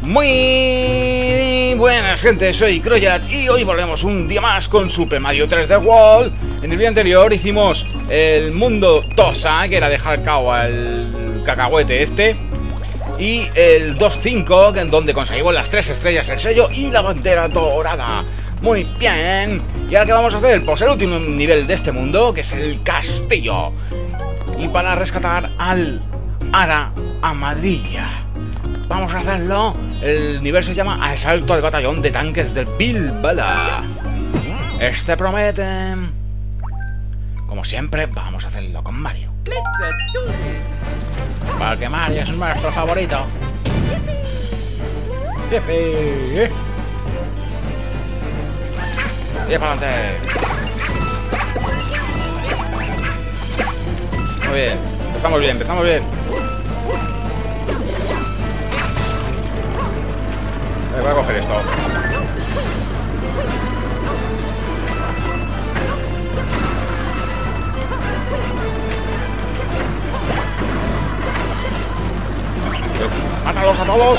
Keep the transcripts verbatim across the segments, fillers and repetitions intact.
Muy buenas, gente, soy Croyat y hoy volvemos un día más con Super Mario tres D World. En el vídeo anterior hicimos el mundo Tosa, que era dejar cao al cacahuete este, y el dos cinco, en donde conseguimos las tres estrellas, el sello y la bandera dorada. Muy bien. ¿Y ahora qué vamos a hacer? Pues el último nivel de este mundo, que es el castillo. Y para rescatar al Hada Amarilla, vamos a hacerlo. El nivel se llama Asalto al batallón de tanques del Bilbala. Este promete. Como siempre, vamos a hacerlo con Mario, porque Mario es nuestro favorito. ¡Jefe! ¡Y para adelante! Muy bien, empezamos bien, empezamos bien. Voy a coger esto. ¡Mátalos a todos!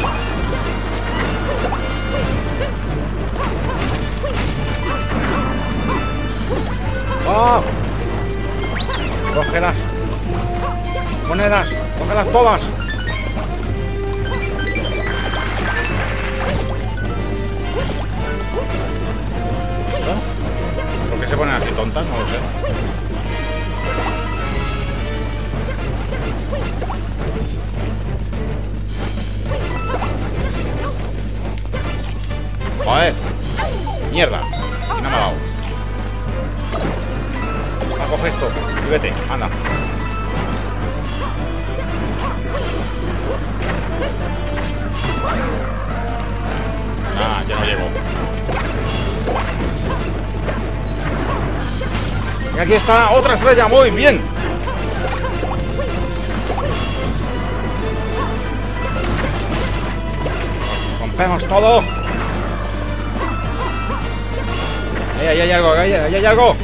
¡Ah! ¡Cógelas! ¡Monedas! ¡Cógelas todas! ¿Por qué se ponen así tontas? No lo sé. Joder. Mierda. Y no me ha dado. Ah, coge esto y vete. Anda. Ah, ya no llego. Y aquí está otra estrella. Muy bien. Rompemos todo. Ahí, ahí hay algo, ahí, ahí hay algo.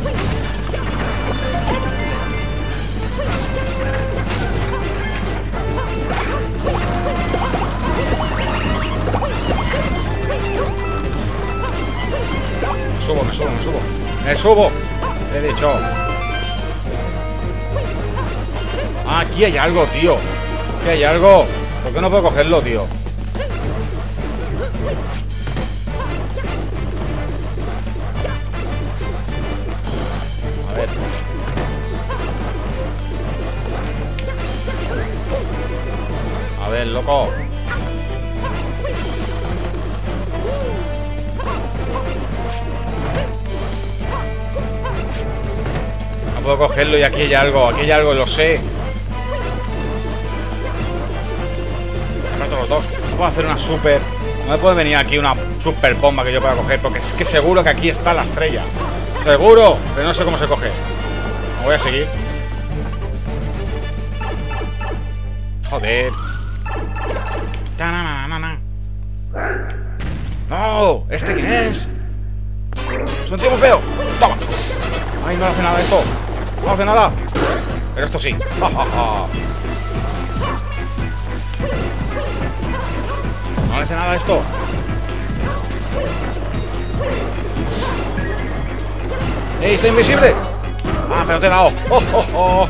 Me subo, me subo, me subo. Me subo. He dicho. Ah, aquí hay algo, tío. Aquí hay algo. ¿Por qué no puedo cogerlo, tío? A ver. A ver, loco. No puedo cogerlo y aquí hay algo. Aquí hay algo, lo sé. Los dos. No puedo hacer una super. No me puede venir aquí una super bomba que yo pueda coger, porque es que seguro que aquí está la estrella. Seguro, pero no sé cómo se coge. Me voy a seguir. Joder. No, ¿este quién es? Es un tío muy feo. Toma. Ay, no hace nada esto. No hace nada. Pero esto sí. Ja, ja, ja. No hace nada esto. ¡Ey, está invisible! Ah, pero te he dado. ¡Oh, oh, oh!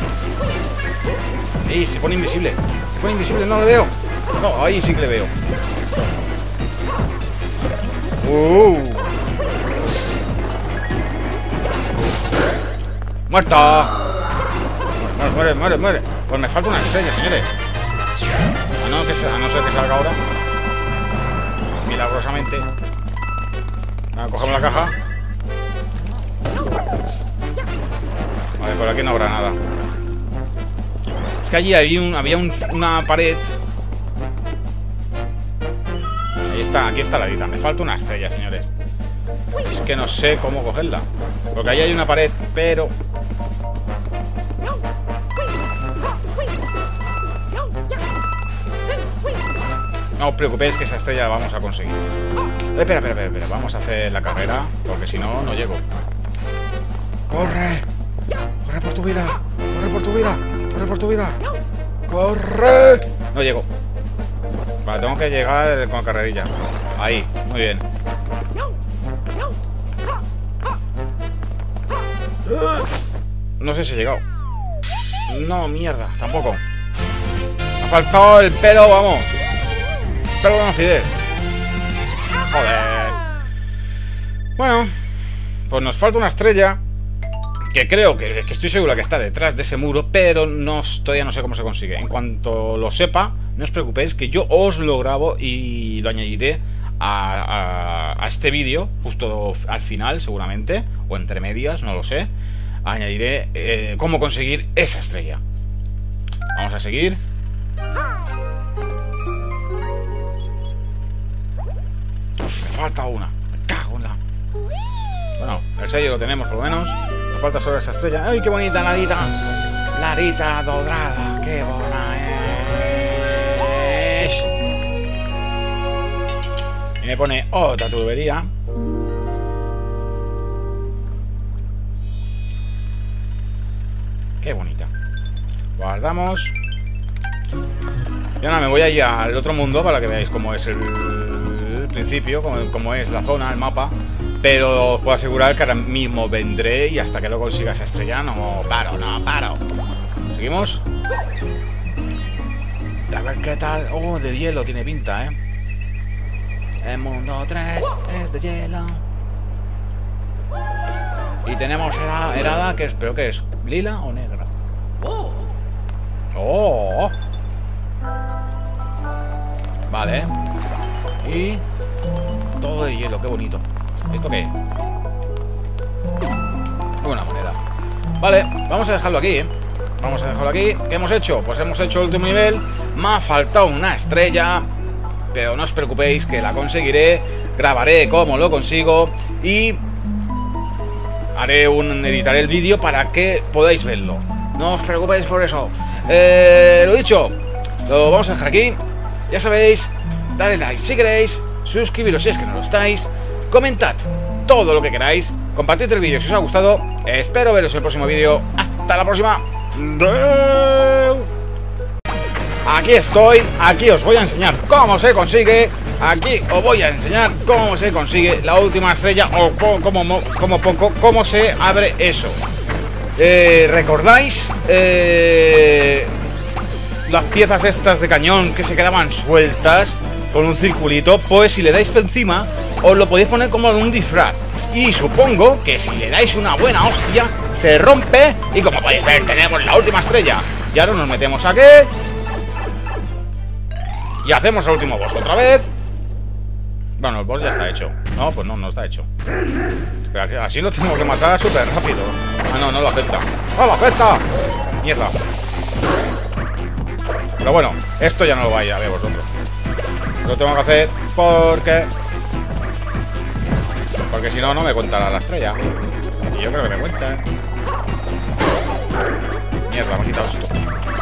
¡Ey, se pone invisible! Se pone invisible, no le veo. No, ahí sí que le veo. ¡Uh! ¡Muerta! Muere, muere, muere, muere. Pues me falta una estrella, señores. A no, que sea, a no ser que salga ahora. Milagrosamente. Vale, cogemos la caja. Vale, por aquí no habrá nada. Es que allí había, un, había un, una pared. Ahí está, aquí está la edita. Me falta una estrella, señores. Es que no sé cómo cogerla. Porque ahí hay una pared, pero... No os preocupéis que esa estrella la vamos a conseguir. Eh, espera, espera, espera, espera. Vamos a hacer la carrera, porque si no, no llego. ¡Corre! ¡Corre por tu vida! ¡Corre por tu vida! ¡Corre por tu vida! ¡Corre! No llego. Vale, tengo que llegar con carrerilla. Ahí, muy bien. No sé si he llegado. No, mierda, tampoco. Me ha faltado el pelo, vamos. Pelo de Fidel. Joder. Bueno, pues nos falta una estrella. Que creo que, que estoy seguro que está detrás de ese muro. Pero no, todavía no sé cómo se consigue. En cuanto lo sepa, no os preocupéis, que yo os lo grabo y lo añadiré a, a, a este vídeo, justo al final seguramente, o entre medias, no lo sé. Añadiré eh, cómo conseguir esa estrella. Vamos a seguir. Me falta una. Me cago en la... Bueno, el sello lo tenemos por lo menos. Nos falta solo esa estrella. ¡Ay, qué bonita larita! Larita dorada. ¡Qué buena es! Y me pone otra tubería. Qué bonita. Guardamos. Y ahora me voy a ir al otro mundo para que veáis cómo es el, el principio, cómo, cómo es la zona, el mapa. Pero os puedo asegurar que ahora mismo vendré y hasta que lo consiga esa estrella no paro, no paro. Seguimos. A ver qué tal. Oh, de hielo tiene pinta, ¿eh? El mundo tres es de hielo. Y tenemos helada, que es, pero que es lila o negra. Oh. Vale. Y todo de hielo, qué bonito. ¿Esto qué es? Una moneda. Vale, vamos a dejarlo aquí, ¿eh? Vamos a dejarlo aquí. ¿Qué hemos hecho? Pues hemos hecho el último nivel. Me ha faltado una estrella, pero no os preocupéis que la conseguiré. Grabaré cómo lo consigo y haré un, editaré el vídeo para que podáis verlo. No os preocupéis por eso. Eh, lo dicho, lo vamos a dejar aquí. Ya sabéis, dadle like si queréis, suscribiros si es que no lo estáis, comentad todo lo que queráis, compartid el vídeo si os ha gustado. Espero veros en el próximo vídeo. Hasta la próxima. Aquí estoy, aquí os voy a enseñar cómo se consigue. Aquí os voy a enseñar cómo se consigue la última estrella o cómo, cómo, cómo, cómo se abre eso. Eh, ¿Recordáis eh, las piezas estas de cañón que se quedaban sueltas con un circulito? Pues si le dais por encima os lo podéis poner como un disfraz. Y supongo que si le dais una buena hostia se rompe y como podéis ver tenemos la última estrella. Y ahora nos metemos aquí y hacemos el último boss otra vez. Bueno, el boss ya está hecho. No, pues no, no está hecho. Pero así lo tengo que matar súper rápido. Ah, no, no lo acepta. ¡No lo acepta! Mierda. Pero bueno, esto ya no lo vais a ver vosotros. Lo tengo que hacer porque... Porque si no, no me contará la estrella. Y yo creo que me cuenta, ¿eh? Mierda, me ha quitado esto.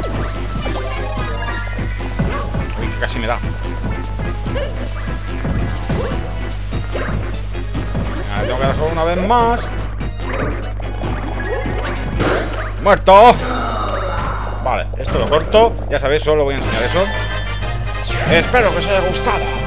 Uy, que casi me da. Ahora tengo que dar solo una vez más. ¡Muerto! Vale, esto lo corto. Ya sabéis, solo voy a enseñar eso. Espero que os haya gustado.